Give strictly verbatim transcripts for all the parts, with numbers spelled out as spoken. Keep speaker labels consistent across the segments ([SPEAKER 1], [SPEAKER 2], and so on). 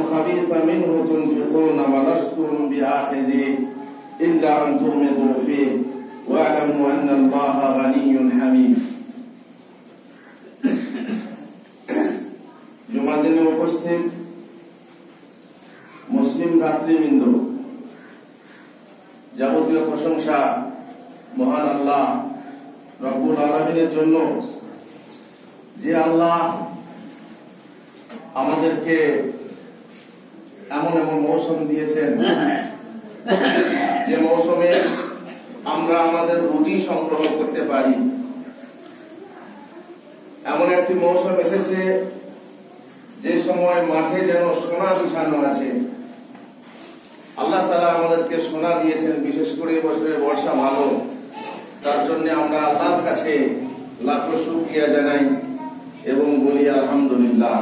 [SPEAKER 1] الخبيث منه تنفقون ولستم بآخذيه إلا أن تغمضوا فيه واعلموا أن الله غني حميد। জুমার দিনে উপস্থিত মুসলিম ভাতৃবৃন্দ, যাবতীয় প্রশংসা মহান আল্লাহ রব্বুল আলামিনের জন্য, যে আল্লাহ আমাদেরকে এমন এমন মৌসুম দিয়েছেন যে মৌসুমে আমরা আমাদের রুজি সংগ্রহ করতে পারি। এমন একটি মৌসুম এসেছে যে সময় মাঠে যেন সোনা বিছানো আছে। আল্লাহ তাআলা আমাদেরকে সোনা দিয়েছেন, বিশেষ করে বছরে বর্ষা ভালো, তার জন্য আমরা আল্লাহর কাছে লাখো শুকরিয়া জানাই এবং বলি আলহামদুলিল্লাহ।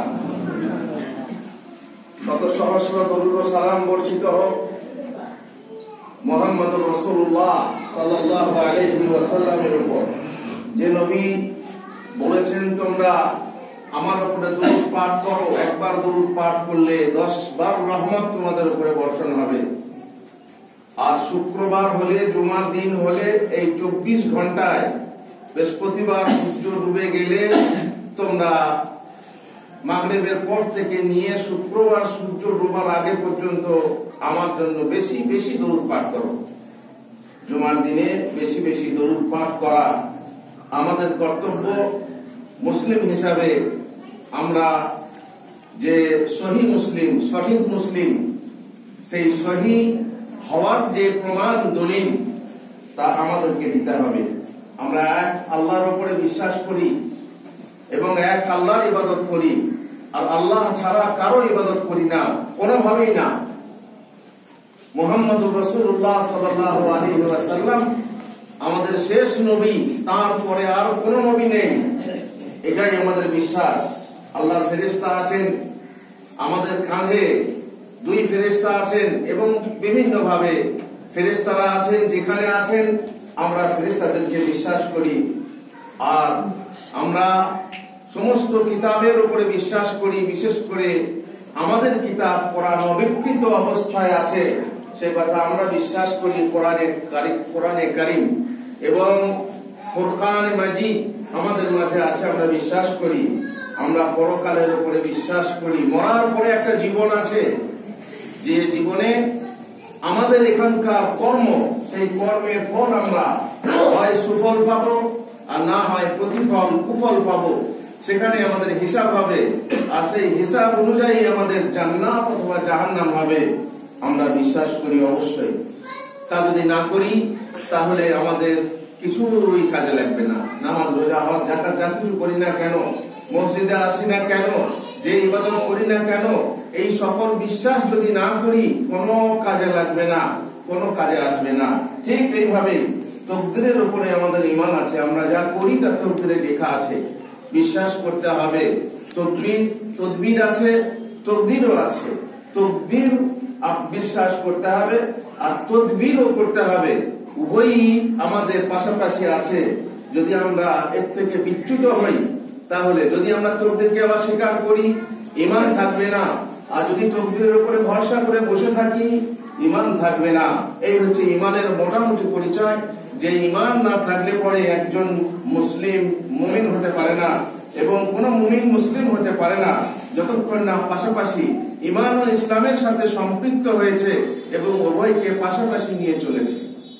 [SPEAKER 1] শত সহস্র দরুদ ও সালাম বর্ষিত হোক মুহাম্মদুর রাসূলুল্লাহ সাল্লাল্লাহু আলাইহি ওয়াসাল্লামের উপর, যে নবী বলেছেন তোমরা আমার উপরে দরুদ পাঠ করো, একবার দরুদ পাঠ করলে দশ বার রহমত তোমাদের উপরে বর্ষণ হবে। আর শুক্রবার হলে, জুমার দিন হলে এই চব্বিশ ঘন্টায় বৃহস্পতিবার সূর্য ডুবে গেলে তোমরা মাগরিবের পর থেকে নিয়ে শুক্রবার সূর্য ডোবার আগে পর্যন্ত আমার জন্য বেশি বেশি দরুদ পাঠ করো। জুমার দিনে বেশি বেশি দরুদ পাঠ করা আমাদের কর্তব্য। মুসলিম হিসাবে আমরা যে সহি মুসলিম, সঠিক মুসলিম, সেই সহি হওয়ার যে প্রমাণ দলিল তা আমাদেরকে দিতে হবে। আমরা এক আল্লাহর উপরে বিশ্বাস করি এবং এক আল্লাহর ইবাদত করি, আর আল্লাহ ছাড়া কারো ইবাদত করি না, কোনোভাবেই না। মুহাম্মদুর রাসূলুল্লাহ সাল্লাল্লাহু আলাইহি ওয়াসাল্লাম আমাদের শেষ নবী, তারপরে আর কোনো নবী নেই, এটাই আমাদের বিশ্বাস। আল্লাহর ফেরেশতা আছেন, আমাদের কাঁধে দুই ফেরেশতা আছেন এবং বিভিন্ন ভাবে ফেরেশতারা আছেন, যেখানে আছেন আমরা ফেরেশতাদেরকে বিশ্বাস করি। আর আমরা সমস্ত কিতাবের উপরে বিশ্বাস করি, বিশেষ করে আমাদের কিতাব কোরআন অবিকৃত অবস্থায় আছে সে কথা আমরা বিশ্বাস করি। কোরআনে কোরআনে কারীম এবং ফুরকান মাজিদ আমাদের মাঝে আছে, আমরা বিশ্বাস করি। আমরা পরকালের উপরে বিশ্বাস করি। মরার পরে একটা জীবন আছে, যে জীবনে আমাদের এখানকার কর্ম, সেই কর্মের ফল আমরা হয় সুফল পাবো আর না হয় প্রতিফল কুফল পাবো। সেখানে আমাদের হিসাব হবে, আর সেই হিসাব অনুযায়ী আমাদের জান্নাত অথবা জাহান্নাম হবে, আমরা বিশ্বাস করি অবশ্যই। তা যদি না করি তাহলে আমাদের কিছুই কাজে লাগবে না। নামাজ, রোজা, হজ, যাকাত যা কিছু করি না কেন, মসজিদে আসি না কেন, যে ইবাদত করি না কেন, এই সকল বিশ্বাস যদি না করি কোনো কাজে লাগবে না, কোনো কাজে আসবে না। ঠিক এইভাবে তকদিরের উপরে আমাদের ঈমান আছে। আমরা যা করি তা তকদিরে লেখা আছে, বিশ্বাস করতে হবে। তকদির তদবির আছে, তকদিরও আছে। তকদির বিশ্বাস করতে হবে আর তদবিরও করতে হবে, উভয়ই আমাদের পাশাপাশি আছে। যদি আমরা এর থেকে বিচ্যুত হই তাহলে, যদি আমরা তকদিরকে আবার স্বীকার করি, ঈমান থাকবে না। আর যদি তকদিরের উপরে ভরসা করে বসে থাকি, ঈমান থাকবে না। এই হচ্ছে ঈমানের মোটামুটি পরিচয়। যে ঈমান না থাকলে পরে একজন মুসলিম মুমিন হতে পারে না, এবং কোন মুমিন মুসলিম হতে পারে না যতক্ষণ না পাশাপাশি ঈমান ও ইসলামের সাথে সম্পৃক্ত হয়েছে এবং উভয়কে পাশাপাশি নিয়ে চলেছে।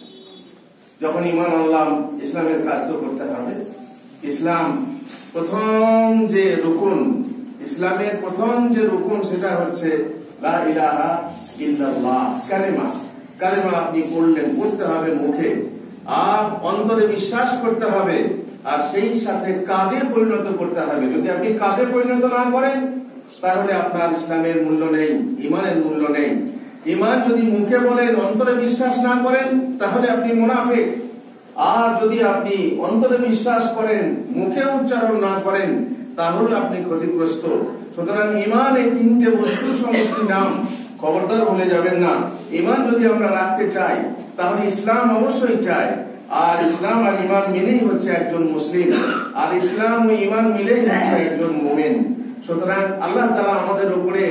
[SPEAKER 1] যখন ঈমান আনলাম, ইসলামের কাজ তো করতে হবে। ইসলাম প্রথম যে রুকুন, ইসলামের প্রথম যে রুকুন সেটা হচ্ছে লা ইলাহা ইল্লাল্লাহ, কালেমা। কালেমা আপনি পড়লেন, পড়তে হবে মুখে, আর অন্তরে বিশ্বাস করতে হবে, আর সেই সাথে কাজে পরিণত করতে হবে। যদি আপনি কাজে পরিণত না করেন তাহলে আপনার ইসলামের মূল্য নেই, ঈমানের মূল্য নেই। ঈমান যদি মুখে বলেন, অন্তরে বিশ্বাস না করেন তাহলে আপনি মুনাফিক। আর যদি আপনি অন্তরে বিশ্বাস করেন, মুখে উচ্চারণ না করেন তাহলে আপনি ক্ষতিগ্রস্ত। সুতরাং ঈমান এই তিনটে বস্তুর সমষ্টি নাম, খবরদার ভুলে যাবেন না। ঈমান যদি আমরা রাখতে চাই তাহলে ইসলাম অবশ্যই চাই, আর ইসলাম আর ঈমান মিলেই হচ্ছে একজন মুসলিম, আর ইসলাম ও ঈমান মিলেই হচ্ছে একজন মুমিন। সুতরাং আল্লাহ তাআলা আমাদের উপরে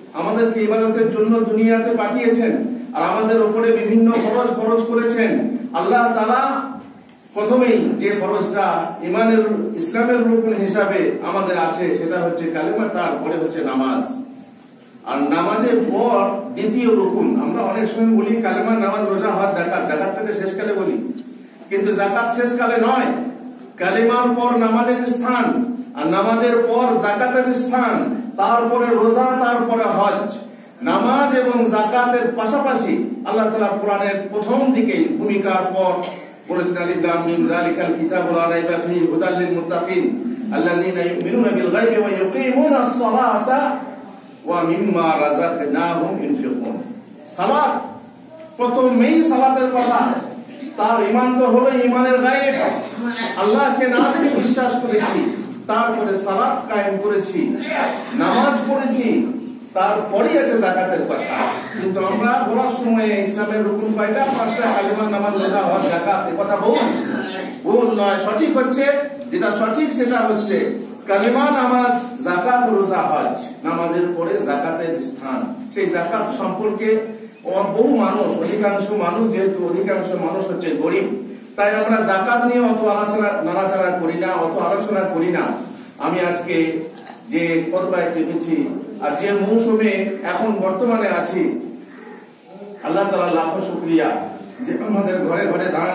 [SPEAKER 1] আমাদেরকে ইবাদতের জন্য দুনিয়াতে পাঠিয়েছেন, আর আমাদের উপরে বিভিন্ন ফরজ ফরজ করেছেন। আল্লাহ তাআলা প্রথমেই যে ফরজটা ইমানের ইসলামের রুকন হিসাবে আমাদের আছে সেটা হচ্ছে কালেমা, তারপরে হচ্ছে নামাজ। আর নামাজের পর দ্বিতীয় রুকুন, আমরা অনেক সময় বলি কালেমা, নামাজ, রোজা, হজ, যাকাত, যাকাতটাকে শেষকালে বলি, কিন্তু যাকাত শেষকালে নয়। কালেমার পর নামাজের স্থান, আর নামাজের পর যাকাতের স্থান, তারপরে রোজা, তারপরে হজ। নামাজ এবং যাকাতের পাশাপাশি আল্লাহ তাআলা কোরআনের প্রথম দিকে ভূমিকার পর বলেছেন আলিফ লাম মিম যালিকাল কিতাবু লা রাইবা ফীহি হুদাল লিল মুত্তাকিন আল্লাযীনা ইউমিনুনা বিল গায়বি ওয়া ইউকিমুনাস সালাতা ওয়া মিম্মা রাযাকনাহুম ইউনফিকুন। সালাত, প্রথমেই সালাতের কথা। তার ঈমান তো হলো ঈমানের গায়েব, আল্লাহকে না দেখে বিশ্বাস করেছি, তারপরে সালাত কায়েম করেছি, নামাজ পড়েছি, তারপরে আছে যাকাতের কথা। কিন্তু আমরা বলার সময় ইসলামের রুকুন কয়টা? পাঁচটা, কালেমা, নামাজ, রোজা, হজ, যাকাত। এই কথা ভুল, ভুল নয়। সঠিক হচ্ছে, যেটা সঠিক সেটা হচ্ছে কালেমা, নামাজ, যাকাত, রোজা, হজ। নামাজের পরে যাকাতের স্থান। সেই যাকাত সম্পর্কে বহু মানুষ, অধিকাংশ মানুষ, যেহেতু অধিকাংশ মানুষ হচ্ছে গরিব, তাই আমরা যাকাত নিয়ে অত আলোচনা নাড়াচাড়া করি না, অত আলোচনা করি না। আমি আজকে যে খুতবায় চেপেছি আর যে মৌসুমে এখন বর্তমানে আছি, আল্লাহ তাআলা লাখো শুকরিয়া যে আমাদের ঘরে ঘরে ধান,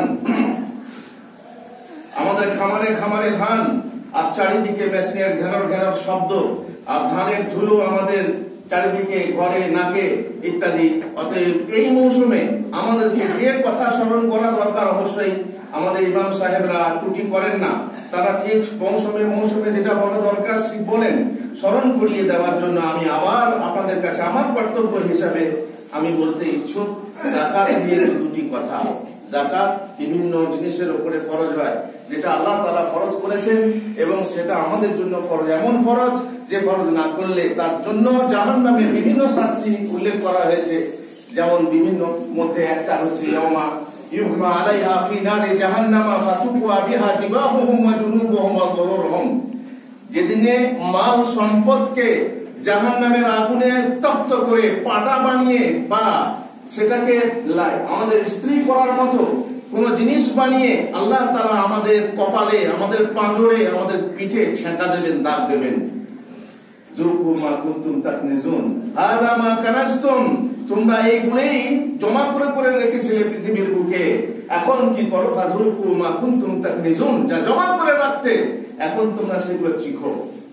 [SPEAKER 1] আমাদের খামারে খামারে ধান, আর চারিদিকে মেশিনের ঘেরার ঘেরার শব্দ, আর ধানের ধুলো আমাদের চারিদিকে, ঘরে, নাকে ইত্যাদি। অতএব এই মৌসুমে আমাদেরকে যে কথা স্মরণ করা দরকার, অবশ্যই আমাদের ইমাম সাহেবরা ত্রুটি করেন না, তারা ঠিক মৌসুমে মৌসুমে যেটা বলা দরকার বলেন। স্মরণ করিয়ে দেওয়ার জন্য আমি আবার আপনাদের কাছে আমার কর্তব্য হিসাবে আমি বলতে ইচ্ছুক, যাকাত নিয়ে দুটি কথা। যাকাত বিভিন্ন জিনিসের উপরে ফরজ হয়, যেটা আল্লাহ তাআলা ফরজ করেছেন, এবং সেটা আমাদের জন্য ফরজ, এমন ফরজ যে ফরজ না করলে তার জন্য জাহান্নামের বিভিন্ন শাস্তি উল্লেখ করা হয়েছে। যেমন বিভিন্ন মধ্যে একটা হচ্ছে ইয়াউমা ইউহমা আলাইহা ফি নারি জাহান্নামা ফাতুকুয়া বিহা জিবাহুহুম ওয়া জুনুবুহুম ওয়া যুহুরুহুম। যেদিনে মাল সম্পদকে জাহান্নামের আগুনে তপ্ত করে পাটা বানিয়ে বা সেটাকে আমাদের স্ত্রী করার মতো কোন জিনিস বানিয়ে আল্লাহ তাআলা আমাদের কপালে, আমাদের পাঁজরে, আমাদের পিঠে ছেঁকা দেবেন, দাগ দেবেন। যুকু মা কুনতুম তাকনিজুন হাযা মা কানাজতুম, তোমরা এইগুলোই জমা করে করে রেখেছিলে পৃথিবীর বুকে, এখন কি করো? ফাযুকু মা কুনতুম তাকনিজুন, যা জমা করে রাখতে এখন তোমরা সেগুলো চিখো।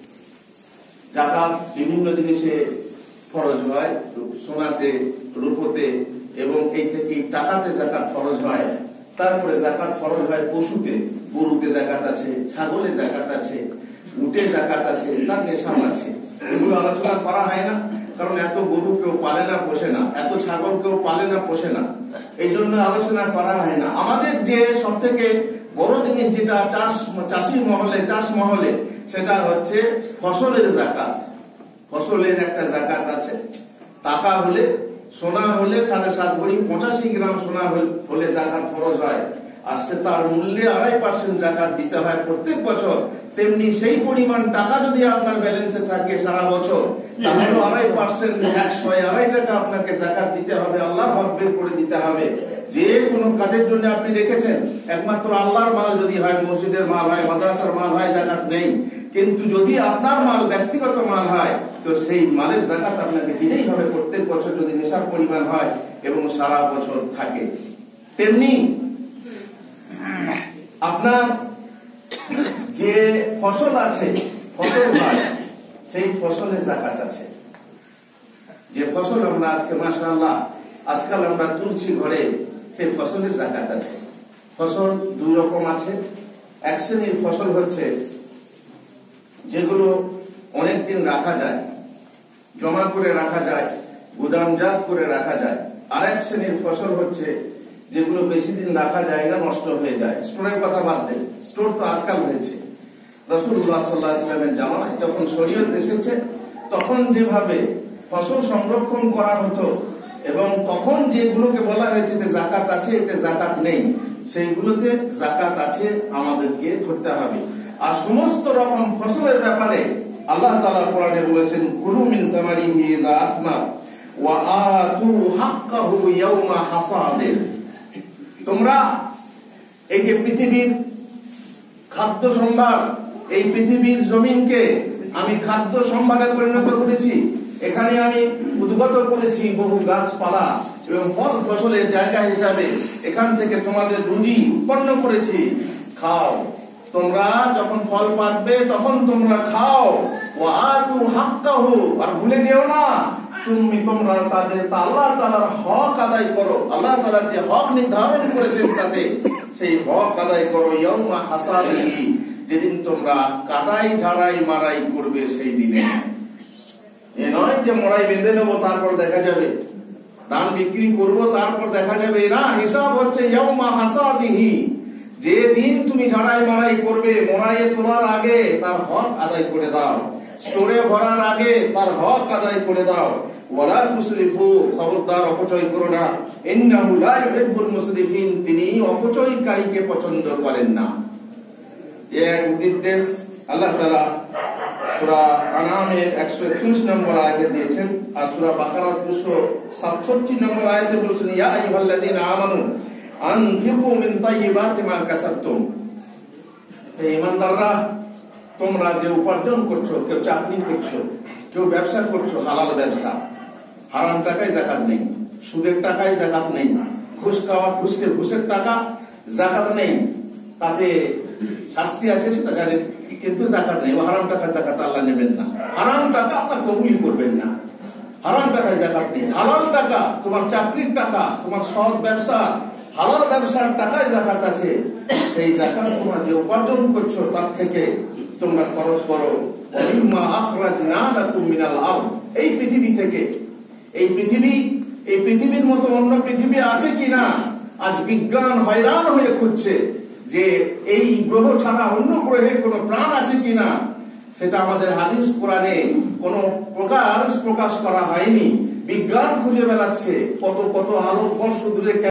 [SPEAKER 1] যাকাত বিভিন্ন জিনিসে ফরজ হয়, সোনাতে, রূপতে, এবং এই থেকে টাকাতে যাকাত ফরজ হয়। তারপরে যাকাত ফরজ হয় পশুতে, গরুতে যাকাত আছে, ছাগলে যাকাত আছে, উটে যাকাত আছে, তার নেশাম আছে। এগুলো আলোচনা করা হয় না, কারণ এত গরু কেউ পালে না, পোষে না, এত ছাগল কেউ পালে না, পোষে না, এই জন্য আলোচনা করা হয় না। আমাদের যে সব থেকে বড় জিনিস যেটা চাষ, চাষি মহলে, চাষ মহলে, সেটা হচ্ছে ফসলের যাকাত। ফসলের একটা যাকাত আছে। টাকা হলে, সোনা হলে সাড়ে সাত ভরি পঁচাশি গ্রাম সোনা হলে যাকাত ফরজ হয়, আর সে তার মূল্যে আড়াই পার্সেন্ট যাকাত দিতে হয় প্রত্যেক বছর। তেমনি সেই পরিমাণ টাকা যদি আপনার ব্যালেন্সে থাকে সারা বছর, তাহলে আড়াই পার্সেন্ট একশো আড়াই টাকা আপনাকে যাকাত দিতে হবে, আল্লাহর হক বের করে দিতে হবে। যে কোনো কাজের জন্য আপনি রেখেছেন, একমাত্র আল্লাহর মাল যদি হয়, মসজিদের মাল হয়, মাদ্রাসার মাল হয়, যাকাত নেই। কিন্তু যদি আপনার মাল ব্যক্তিগত মাল হয়, তো সেই মালের যাকাত আপনাকে দিতেই হবে প্রত্যেক বছর, যদি নিসাব পরিমাণ হয় এবং সারা বছর থাকে। তেমনি আপনার যে ফসল আছে, ফসল হয়, সেই ফসলে যাকাত আছে। যে ফসল আমরা আজকে মাশাআল্লাহ আজকাল আমরা তুলছি ঘরে, সেই ফসলের যাকাত আছে। ফসল দুই রকম আছে। এক শ্রেণীর ফসল হচ্ছে যেগুলো অনেকদিন রাখা যায়, জমা করে রাখা যায়, গুদামজাত করে রাখা যায়। আর এক শ্রেণীর ফসল হচ্ছে যেগুলো বেশি দিন রাখা যায় না, নষ্ট হয়ে যায়। স্টোরের কথা বাদ দেন, স্টোর তো আজকাল হয়েছে। রাসূলুল্লাহ সাল্লাল্লাহু আলাইহি ওয়াসাল্লামের জামানায় যখন শরীয়ত এসেছে, তখন যেভাবে ফসল সংরক্ষণ করা হতো এবং তখন যেগুলোকে বলা হয়েছে যে যাকাত আছে, এতে যাকাত নেই, সেইগুলোতে যাকাত আছে, আমাদেরকে ধরতে হবে। আর সমস্ত রকম ফসলের ব্যাপারে আল্লাহ তাআলা কোরআনে বলেছেন কুলু মিন সামারিহি ইযা আসনা ওয়া আতু হাক্কাহু ইয়াওমা হাসাদে। তোমরা এই যে পৃথিবীর খাদ্য সম্ভার, এই পৃথিবীর জমিনকে আমি খাদ্য সম্ভারে পরিণত করেছি। এখানে আমি উদ্গত করেছি বহু গাছপালা এবং ফল ফসলের জায়গা হিসাবে। এখান থেকে তোমাদের রুজি উৎপন্ন করেছি, খাও। তোমরা যখন ফল পাকবে তখন তোমরা খাও। ওয়া আতু হাক্কাহু, আর ভুলে যেও না তুমি তোমরা তাদের আল্লাহ তাআলার হক আদায় করো। আল্লাহ তাআলা যে হক নির্ধারণ করেছেন তাতে সেই হক আদায় করো। ইয়াউমা হাসাদিহি, যেদিন তোমরা কাটাই ঝাড়াই মারাই করবে সেই দিনে। এ নয় যে মড়াই বেঁধে নেবো তারপর দেখা যাবে, ধান বিক্রি করব তারপর দেখা যাবে, না। হিসাব হচ্ছে ইয়াউমা হাসাদিহি, যে দিন তুমি ঝাড়াই মারাই করবে, মড়াইয়ে তোলার আগে তার হক আদায় করে দাও, স্টোরে ভরার আগে তার হক আদায় করে দাও। ওয়ালা তুসরিফু, খবরদার অপচয় করো না। ইন্নাহু লা ইউহিব্বুল মুসরিফিন, তিনি অপচয়কারীকে পছন্দ করেন না। এর নির্দেশ আল্লাহ তাআলা সূরা আনামের একশো একত্রিশ নম্বর আয়াতে দিয়েছেন, আর সূরা বাকারার দুইশো সাতষট্টি নম্বর আয়াতে বলছেন ইয়া আইয়ুহাল্লাযীনা আমানু আনফিকু মিন তাইয়্যিবাতি মা কাসাবতুম। হে ঈমানদাররা, তোমরা যে উপার্জন করছো, কেউ চাকরি করছো, কেউ ব্যবসা করছো, হালাল ব্যবসা, হারাম টাকায় যাকাত নেই, সুদের টাকায় যাকাত নেই, ঘুষ খাওয়া ঘুষের ঘুষের টাকা যাকাত নেই, তাতে শাস্তি আছে সেটা জানেন, কিন্তু যাকাত নেই। হারাম টাকা যাকাত আল্লাহ নেবেন না, হারাম টাকা আল্লাহ কবুল করবেন না। হারাম টাকায় যাকাত নেই। হালাল টাকা, তোমার চাকরির টাকা, তোমার সৎ ব্যবসা, হালাল ব্যবসার টাকায় যাকাত আছে। সেই যাকাত তোমরা যে উপার্জন করছো তার থেকে তোমরা খরচ করো। মিম্মা আখরাজনা লাকুম মিনাল আরদ, এই পৃথিবী থেকে। এই পৃথিবী, এই পৃথিবীর মতো অন্য পৃথিবী আছে কিনা আজ বিজ্ঞান হয়রান হয়ে খুঁজছে, যে এই গ্রহ ছাড়া অন্য গ্রহে কোনো প্রাণ আছে কিনা। সেটা আমাদের হাদিস কোরআনে কোন প্রকার প্রকাশ করা হয়নি। বিজ্ঞান খুঁজে বেড়াচ্ছে কত কত আলোকবর্ষ দূরে।